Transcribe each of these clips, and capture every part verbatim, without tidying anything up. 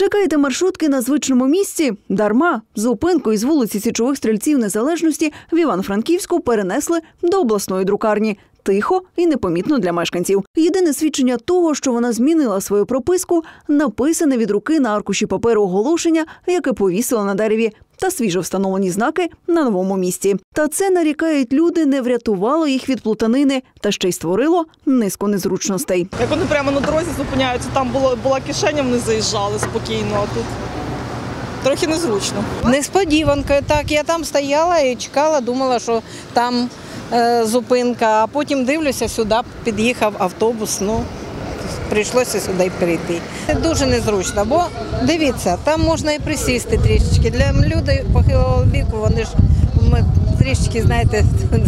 Чекаєте маршрутки на звичному місці? Дарма. Зупинку із вулиці Січових Стрільців Незалежності в Івано-Франківську перенесли до обласної друкарні. Тихо і непомітно для мешканців. Єдине свідчення того, що вона змінила свою прописку – написане від руки на аркуші паперу оголошення, яке повісила на дереві, та свіжо встановлені знаки на новому місці. Та це, нарікають люди, не врятувало їх від плутанини, та ще й створило низку незручностей. Як вони прямо на дорозі зупиняються, там було, була кишеня, вони заїжджали спокійно, а тут трохи незручно. Несподіванка, так, я там стояла і чекала, думала, що там е, зупинка, а потім дивлюся, сюди під'їхав автобус, ну, прийшлося сюди й прийти. Дуже незручно, бо дивіться, там можна і присісти трішечки. Для людей похилого віку, вони ж ми, трішечки, знаєте,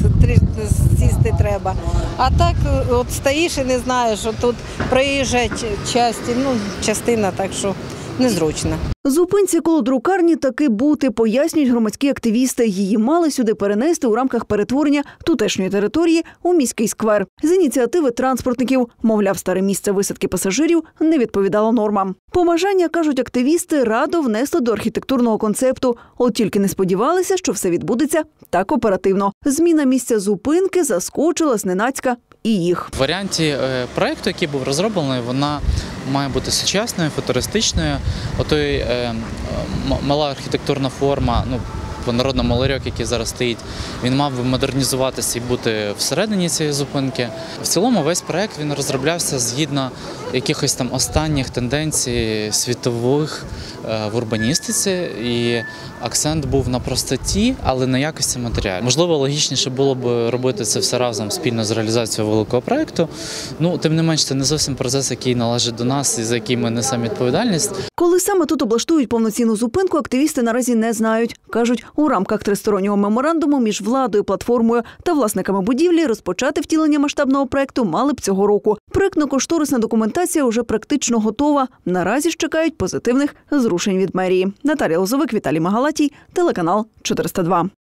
сісти треба. А так от стоїш і не знаєш, що тут проїжджать часті, ну, частина, так що незручно. Зупинці коло друкарні таки бути, пояснюють громадські активісти. Її мали сюди перенести у рамках перетворення тутешньої території у міський сквер. З ініціативи транспортників, мовляв, старе місце висадки пасажирів не відповідало нормам. Побажання, кажуть активісти, радо внесли до архітектурного концепту. От тільки не сподівалися, що все відбудеться так оперативно. Зміна місця зупинки заскочила зненацька і їх. В варіанті проєкту, який був розроблений, вона має бути сучасною, футуристичною. Отой е, мала архітектурна форма, ну, народний ларьок, який зараз стоїть, він мав модернізуватися і бути всередині цієї зупинки. В цілому весь проєкт він розроблявся згідно якихось там останніх тенденцій світових е, в урбаністиці, і акцент був на простоті, але на якості матеріалів. Можливо, логічніше було б робити це все разом спільно з реалізацією великого проєкту. Ну, тим не менш, це не зовсім процес, який належить до нас і за який ми несемо відповідальність. Коли саме тут облаштують повноцінну зупинку, активісти наразі не знають. Кажуть, у рамках тристороннього меморандуму між владою, платформою та власниками будівлі розпочати втілення масштабного проєкту мали б цього року. Проєктно-кошторисна документація вже практично готова. Наразі ж чекають позитивних зрушень від мерії. Наталія Лозовик, Віталій Магалатій, телеканал чотириста два.